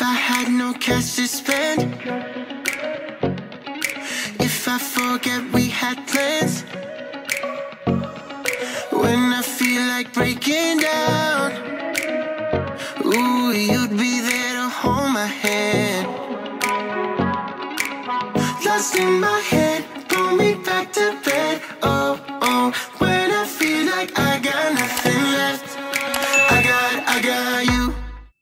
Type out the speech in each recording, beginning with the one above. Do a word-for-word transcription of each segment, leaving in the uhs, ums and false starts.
If I had no cash to spend, if I forget we had plans, when I feel like breaking down, ooh, you'd be there to hold my hand. Lost in my head, pull me back to bed. Oh, oh, when I feel like I got nothing left, I got, I got you.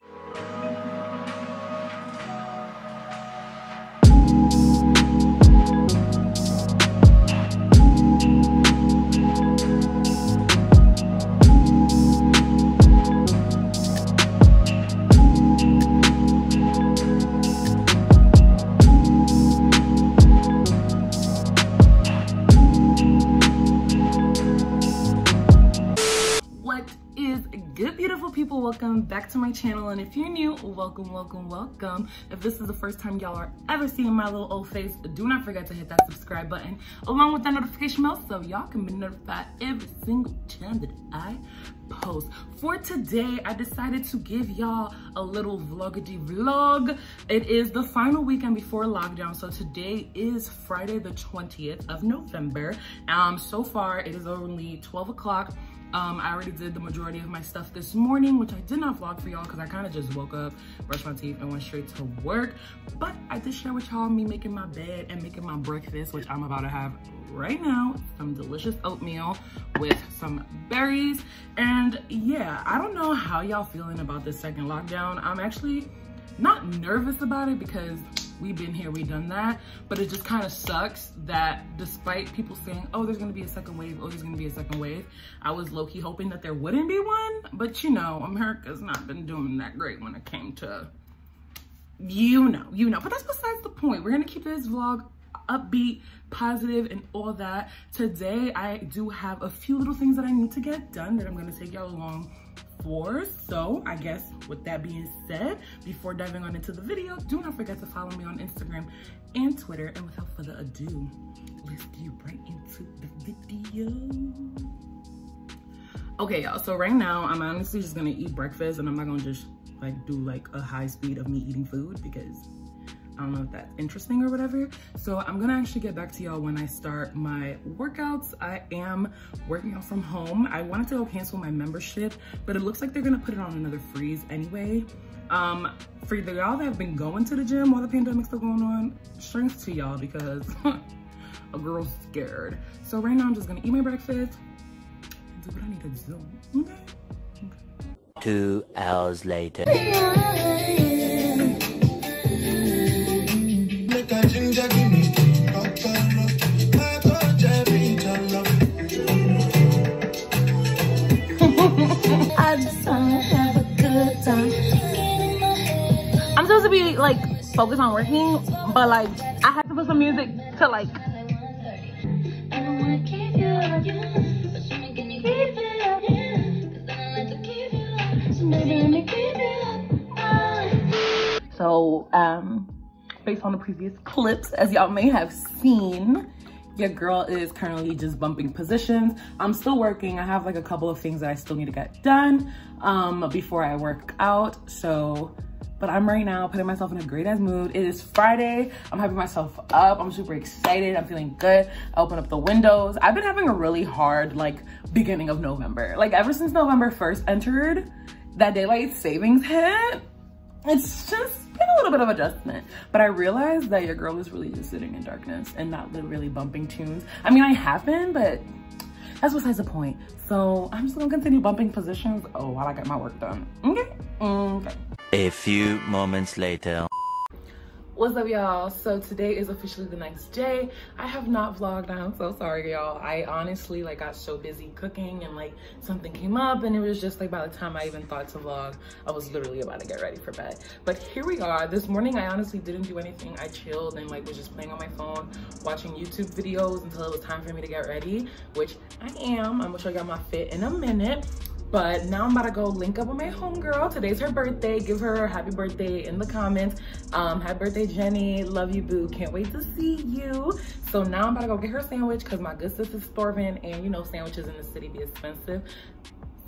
People, welcome back to my channel, and if you're new, welcome, welcome, welcome. If this is the first time y'all are ever seeing my little old face, do not forget to hit that subscribe button along with that notification bell so y'all can be notified every single time that I post. For today, I decided to give y'all a little vloggity vlog. It is the final weekend before lockdown, so today is Friday the twentieth of November. Um, so far, it is only twelve o'clock. Um, I already did the majority of my stuff this morning, which I did not vlog for y'all because I kind of just woke up, brushed my teeth, and went straight to work. But I did share with y'all me making my bed and making my breakfast, which I'm about to have right now. Some delicious oatmeal with some berries. And yeah, I don't know how y'all feeling about this second lockdown. I'm actually not nervous about it because we've been here, we've done that, but it just kind of sucks that despite people saying, oh, there's gonna be a second wave, oh, there's gonna be a second wave, I was low-key hoping that there wouldn't be one. But you know, America's not been doing that great when it came to, you know, you know, but that's besides the point. We're gonna keep this vlog upbeat, positive, and all that. Today, I do have a few little things that I need to get done that I'm gonna take y'all along for. So I guess with that being said, before diving on into the video, do not forget to follow me on Instagram and Twitter. And without further ado, let's get right into the video. Okay, y'all, so right now I'm honestly just gonna eat breakfast, and I'm not gonna just like do like a high speed of me eating food because I don't know if that's interesting or whatever. So I'm gonna actually get back to y'all when I start my workouts. I am working out from home. I wanted to go cancel my membership, but it looks like they're gonna put it on another freeze anyway. Um, for y'all that have been going to the gym while the pandemic's still going on, strength to y'all because a girl's scared. So right now I'm just gonna eat my breakfast and do what I need to do, okay? Okay. Two hours later. I just wanna have a good time. I'm supposed to be like focused on working, but like I had to put some music to like. So um, based on the previous clips, as y'all may have seen, your girl is currently just bumping positions. I'm still working. I have like a couple of things that I still need to get done um, before I work out. So, but I'm right now putting myself in a great ass mood. It is Friday. I'm hyping myself up. I'm super excited. I'm feeling good. I open up the windows. I've been having a really hard like beginning of November. Like ever since November first entered, that daylight savings hit, it's just been a little bit of adjustment. But I realized that your girl is really just sitting in darkness and not really bumping tunes. I mean, I have been, but that's besides the point. So I'm just gonna continue bumping positions oh, while I get my work done. Okay? Okay. A few moments later. What's up, y'all? So today is officially the next day. I have not vlogged. I'm so sorry, y'all. I honestly like got so busy cooking and like something came up and it was just like by the time I even thought to vlog, I was literally about to get ready for bed. But here we are. This morning I honestly didn't do anything. I chilled and like was just playing on my phone, watching YouTube videos until it was time for me to get ready, which I am. I'm gonna show y'all my fit in a minute. But now I'm about to go link up with my homegirl. Today's her birthday. Give her a happy birthday in the comments. Um, happy birthday, Jenny. Love you, boo. Can't wait to see you. So now I'm about to go get her a sandwich because my good sis is starving. And you know, sandwiches in the city be expensive.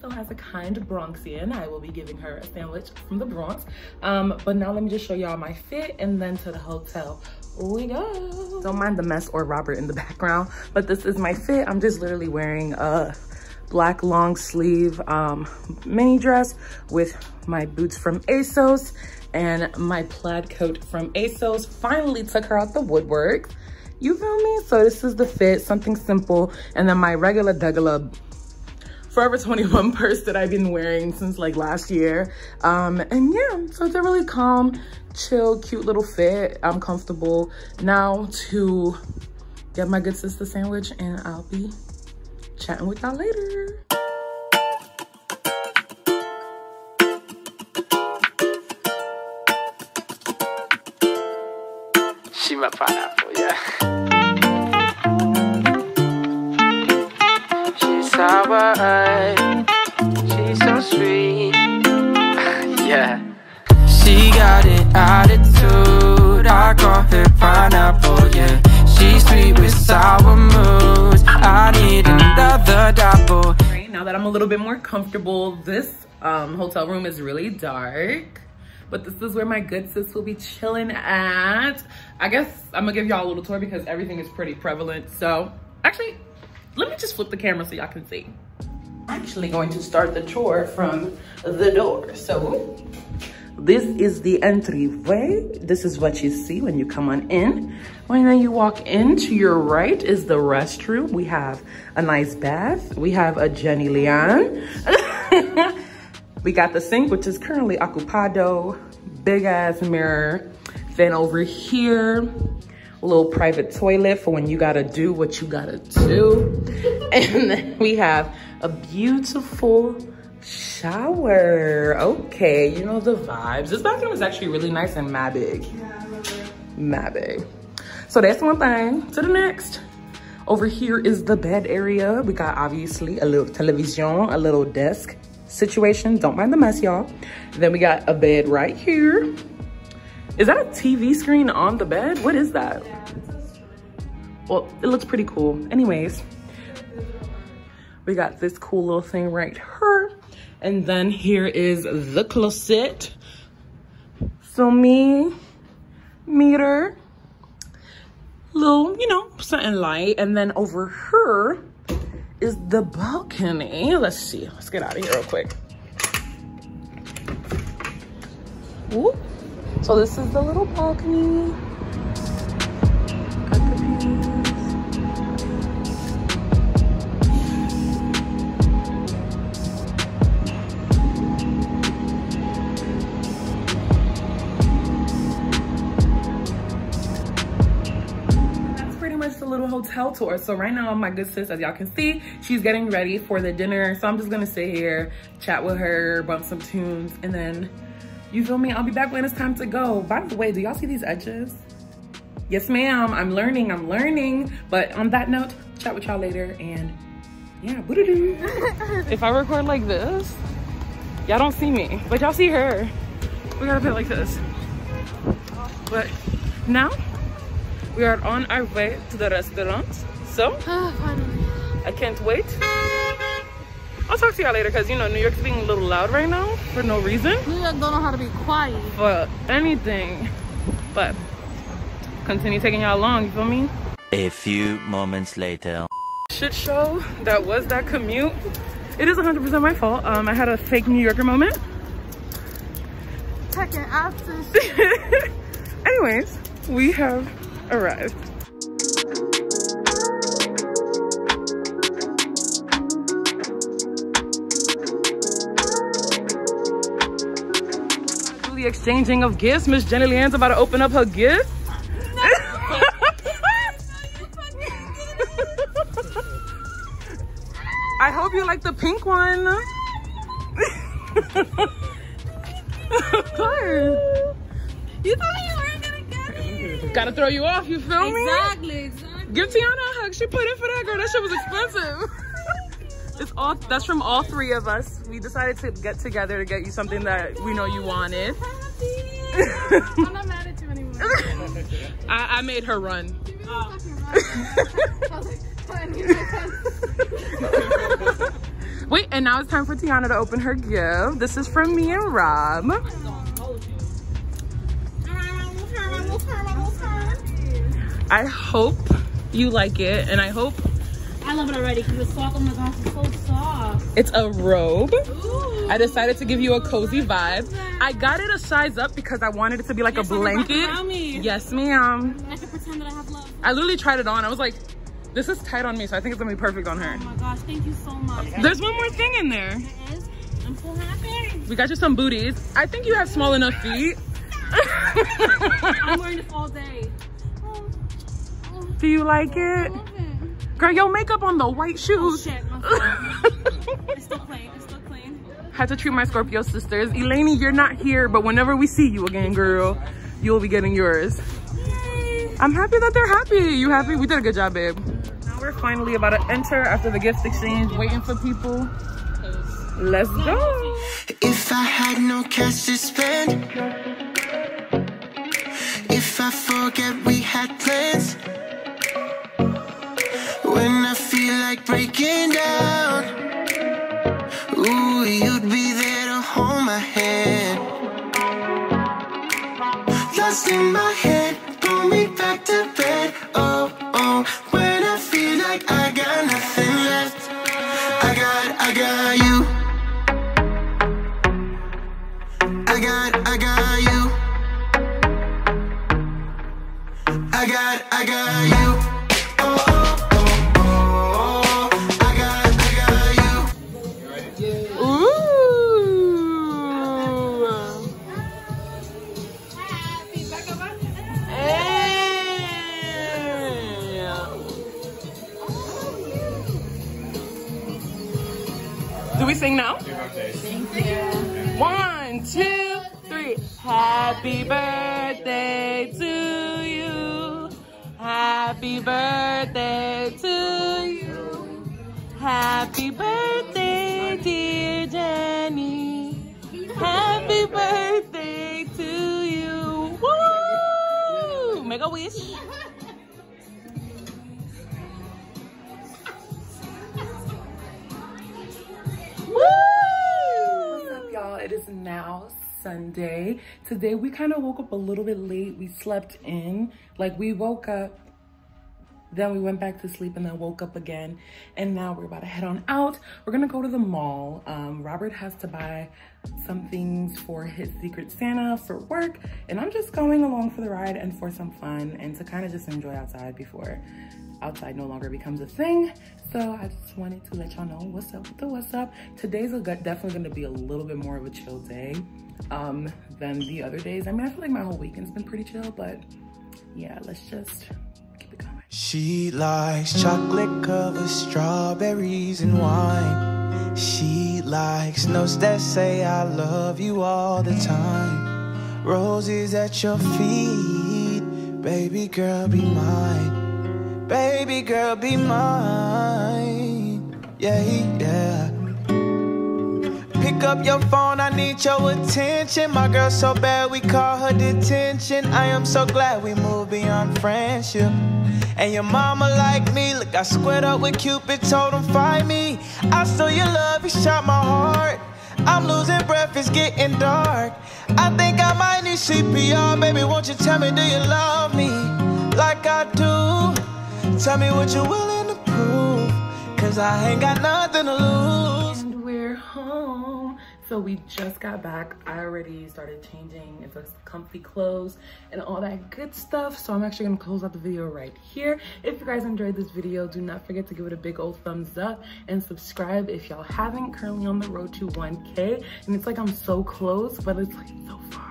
So as a kind Bronxian, I will be giving her a sandwich from the Bronx. Um, but now let me just show y'all my fit and then to the hotel we go. Don't mind the mess or Robert in the background, but this is my fit. I'm just literally wearing a black long sleeve um, mini dress with my boots from ASOS and my plaid coat from ASOS. Finally took her out the woodwork. You feel me? So this is the fit, something simple. And then my regular degular Forever twenty-one purse that I've been wearing since like last year. Um, and yeah, so it's a really calm, chill, cute little fit. I'm comfortable now to get my good sister sandwich and I'll be chatting with y'all later. She my pineapple, yeah. Sour, she's so sweet. Yeah. She got an attitude. I call her pineapple, yeah. She's sweet with sour moods. I need another double. Right, now that I'm a little bit more comfortable, this um, hotel room is really dark. But this is where my good sis will be chilling at. I guess I'm gonna give y'all a little tour because everything is pretty prevalent. So, actually, let me just flip the camera so y'all can see. I'm actually going to start the tour from the door. So this is the entryway. This is what you see when you come on in. When then you walk in, to your right is the restroom. We have a nice bath. We have a Jenny Leon. We got the sink, which is currently ocupado. Big ass mirror. Then over here, a little private toilet for when you gotta do what you gotta do. And then we have a beautiful shower. Okay, you know the vibes. This bathroom is actually really nice and mad big. Yeah, I love it. Mad big. So that's one thing. To the next. Over here is the bed area. We got obviously a little television, a little desk situation. Don't mind the mess, y'all. Then we got a bed right here. Is that a T V screen on the bed? What is that? Yeah, it's a screen. Well, it looks pretty cool. Anyways, we got this cool little thing right here. And then here is the closet. So me, meter, little, you know, something light. And then over here is the balcony. Let's see. Let's get out of here real quick. Ooh. So this is the little balcony. Got the views. That's pretty much the little hotel tour. So right now, my good sis, as y'all can see, she's getting ready for the dinner. So I'm just gonna sit here, chat with her, bump some tunes, and then you feel me? I'll be back when it's time to go. By the way, do y'all see these edges? Yes, ma'am. I'm learning. I'm learning. But on that note, chat with y'all later. And yeah, boo-doo-doo. If I record like this, y'all don't see me, but y'all see her. We gotta put it like this. But now we are on our way to the restaurant. So I can't wait. I'll talk to y'all later because, you know, New York's being a little loud right now for no reason. New York don't know how to be quiet. For anything. But continue taking y'all along, you feel me? A few moments later. Shit show that was that commute. It is one hundred percent my fault. Um, I had a fake New Yorker moment. Checking after. Anyways, we have arrived. The exchanging of gifts. Miss Jenny Leanne's about to open up her gift. No. I hope you like the pink one. Of course. You told me you weren't gonna get it. Gotta throw you off, you feel me? Exactly, exactly. Give Tiana a hug. She put in for that, girl. That shit was expensive. It's all, that's from all three of us. We decided to get together to get you something that we know you wanted. I'm not mad at you anymore. I, I made her run. Wait, and now it's time for Tiana to open her gift. This is from me and Rob. I hope you like it, and I hope I love it already because it's soft. Oh my gosh, it's so soft. it's a robe. Ooh. I decided to give you a cozy vibe. I got it a size up because I wanted it to be like You're a so blanket. around me. Yes, ma'am. I can pretend that I have love. I literally tried it on. I was like, this is tight on me, so I think it's gonna be perfect on her. Oh my gosh, thank you so much. There's one more thing in there. It is. I'm so happy. We got you some booties. I think you have small enough feet. I'm wearing this all day. Oh, oh, Do you like I it? love it. Girl, your makeup on the white Oh shoes. shit, my fault. It's still clean. It's still clean. Had to treat my Scorpio sisters. Eleni, you're not here, but whenever we see you again, girl, you'll be getting yours. Yay. I'm happy that they're happy. You happy? We did a good job, babe. Now we're finally about to enter after the gift exchange, waiting for people. Let's go. If I had no cash to spend, if I forget we had plans, when I feel like breaking down, ooh, you'd be there to hold my hand. Lost in my head, pull me back to bed. Oh, oh, when I feel like I got nothing left, I got, I got you. I got, I got you. I got, I got you. Oh, oh, oh, oh. I got, I got you. Ooh. Hey. Do we sing now? One, two, three. Happy birthday to you. Happy birthday to you. Happy birthday, dear Jenny. Happy birthday to you. Woo! Make a wish. What's up, y'all? It is now Sunday. Today we kind of woke up a little bit late. We slept in. Like, we woke up, then we went back to sleep, and then woke up again. And now we're about to head on out. We're gonna go to the mall. Um, Robert has to buy some things for his Secret Santa for work, and I'm just going along for the ride and for some fun and to kind of just enjoy outside before outside no longer becomes a thing. So I just wanted to let y'all know what's up with the what's up. Today's a, definitely gonna be a little bit more of a chill day um, than the other days. I mean, I feel like my whole weekend's been pretty chill, but yeah, let's just keep it going. She likes chocolate covered strawberries and wine. She likes notes that say I love you all the time. Roses at your feet, baby girl be mine. Baby girl, be mine, yeah, yeah. Pick up your phone, I need your attention. My girl so bad, we call her detention. I am so glad we moved beyond friendship. And your mama like me, look, I squared up with Cupid, told him find me. I stole your love, you shot my heart. I'm losing breath, it's getting dark. I think I might need C P R, baby, won't you tell me, do you love me like I do? Tell me what you're willing to prove, cause I ain't got nothing to lose. And we're home. So we just got back. I already started changing into comfy clothes and all that good stuff. So I'm actually gonna close out the video right here. If you guys enjoyed this video, do not forget to give it a big old thumbs up and subscribe if y'all haven't. Currently on the road to one K. And it's like I'm so close, but it's like so far.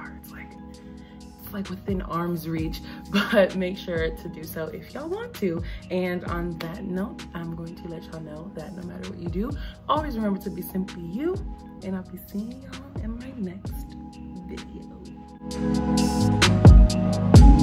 Like within arm's reach, but make sure to do so if y'all want to. And on that note, I'm going to let y'all know that no matter what you do, always remember to be simply you, and I'll be seeing y'all in my next video.